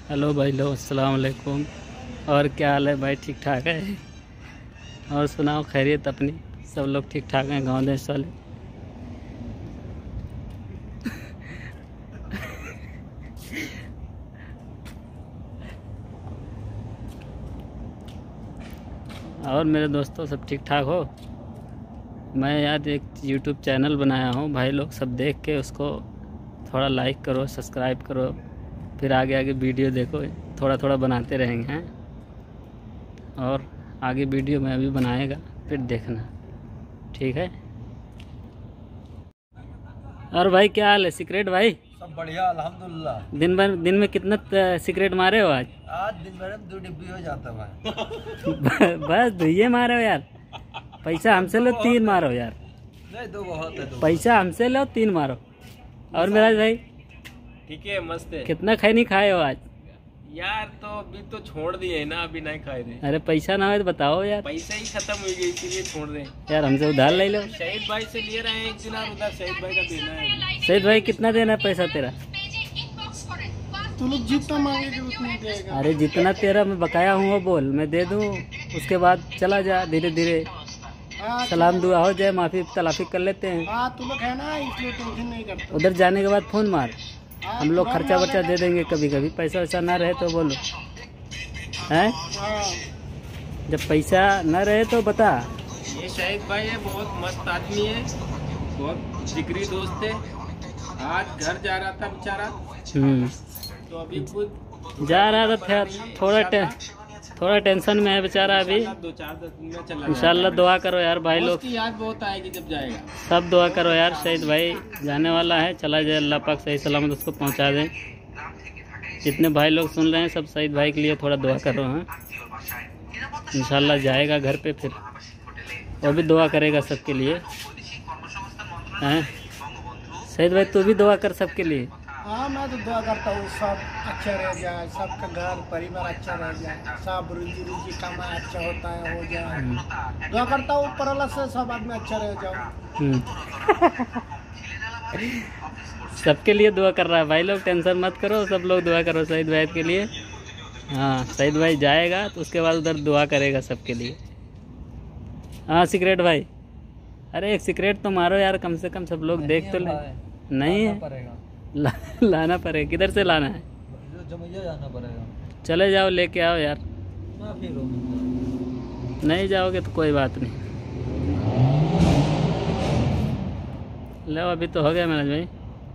Hello भाई लो, अस्सलाम वालेकुम। और क्या हाल है भाई? ठीक ठाक है? और सुनाओ खैरियत अपनी? सब लोग ठीक ठाक हैं गांव देश वाले? और मेरे दोस्तों सब ठीक ठाक हो? मैं यार एक यूट्यूब चैनल बनाया हूँ, भाई लोग सब देख के उसको थोड़ा लाइक करो, सब्सक्राइब करो, फिर आगे आगे वीडियो देखो। थोड़ा थोड़ा बनाते रहेंगे हैं, और आगे वीडियो में अभी बनाएगा, फिर देखना, ठीक है? और भाई क्या हाल है सिगरेट भाई? सब बढ़िया अल्हम्दुलिल्लाह। दिन में कितना सिगरेट मारे हो आज? आज दिन भर में 2 डिब्बी हो जाता है। बस 2 मारे हो यार? पैसा हमसे लो 3 मारो यार। नहीं 2 बहुत है। पैसा हमसे लो 3 मारो। और मेरा भाई ठीक है, मस्त है कितना खैनी खाए हो आज? यार। तो अभी तो छोड़ दिए ना, अभी नहीं खाए थे। अरे पैसा ना हो तो बताओ यार। पैसा ही खत्म हो गया, इसीलिए छोड़ रहे हैं। यार हमसे उधार ले लो। शहीद भाई से लिए रहे हैं 1 दिन, और उधर शहीद भाई का देना है। शहीद भाई कितना देना है पैसा तेरा? तू लोग जितना मांगेगे उतना ही देगा। अरे जितना तेरा मैं बकाया हूँ वो बोल, मैं दे दूँ। उसके बाद चला जा, धीरे धीरे सलाम दुआ हो जाए, माफी तलाफी कर लेते हैं। हाँ तू लोग है ना, इसलिए टेंशन नहीं करता। उधर जाने के बाद फोन मार, हम लोग खर्चा वर्चा दे देंगे। कभी कभी पैसा वैसा ना रहे तो बोलो, हैं? जब पैसा ना रहे तो बता। ये शहीद भाई है, बहुत मस्त आदमी है, बहुत जिगरी दोस्त है। आज घर जा रहा था बेचारा, तो अभी खुद जा रहा था, फिर थोड़ा टेंशन में है बेचारा अभी। 2-4 दिन में चला इंशाल्लाह दुआ करो यार भाई लोग, उसकी याद बहुत आएगी जब जाएगा। सब दुआ करो यार। शहीद भाई जाने वाला है, चला जाए, अल्लाह पाक सही सलामत उसको पहुंचा दे। जितने भाई लोग सुन रहे हैं सब शहीद भाई के लिए थोड़ा दुआ करो। हाँ इंशाल्लाह जाएगा घर पे, फिर वो भी दुआ करेगा सबके लिए। हैं शहीद भाई तू भी दुआ कर सबके लिए। हाँ मैं तो दुआ करता हूँ सब अच्छा रह जाए, सबका घर परिवार अच्छा रह जाए, सब रोजी कमा अच्छा होता है हो जाए। दुआ करता हूँ ऊपर वाला से सब आदमी अच्छा रह जाओ। सबके लिए दुआ कर रहा है भाई लोग, टेंशन मत करो, सब लोग दुआ करो शहीद भाई के लिए। हाँ शहीद भाई जाएगा तो उसके बाद उधर दुआ करेगा सबके लिए। हाँ सिगरेट भाई, अरे एक सिगरेट तो मारो यार, कम से कम सब लोग देख तो ले। नहीं है लाना पड़ेगा। किधर से लाना है? जमैया जाना पड़ेगा। चले जाओ लेके आओ यार। ना फिर नहीं जाओगे तो कोई बात नहीं। लो अभी तो हो गया मनोज भाई।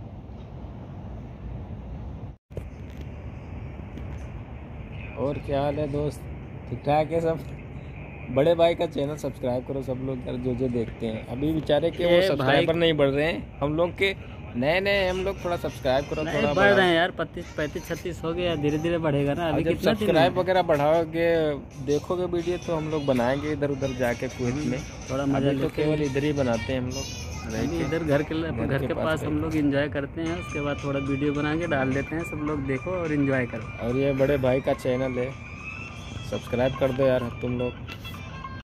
और क्या हाल है दोस्त? ठीक ठाक है सब? बड़े भाई का चैनल सब्सक्राइब करो सब लोग यार, जो देखते हैं। अभी बेचारे के वो सब्सक्राइबर नहीं बढ़ रहे हैं, हम लोग के नए हम लोग थोड़ा सब्सक्राइब करो। थोड़ा बढ़ रहे हैं यार, 35-36 हो गया, धीरे धीरे बढ़ेगा ना। अभी जब सब्सक्राइब वगैरह बढ़ाओगे, देखोगे वीडियो, तो हम लोग बनाएंगे इधर उधर जाके कुवैत में। थोड़ा मजा तो केवल इधर ही बनाते हैं हम लोग, इधर घर के पास हम लोग एंजॉय करते हैं। उसके बाद थोड़ा वीडियो बना के डाल देते हैं, सब लोग देखो और एंजॉय करो। और ये बड़े भाई का चैनल है, सब्सक्राइब कर दो यार तुम लोग।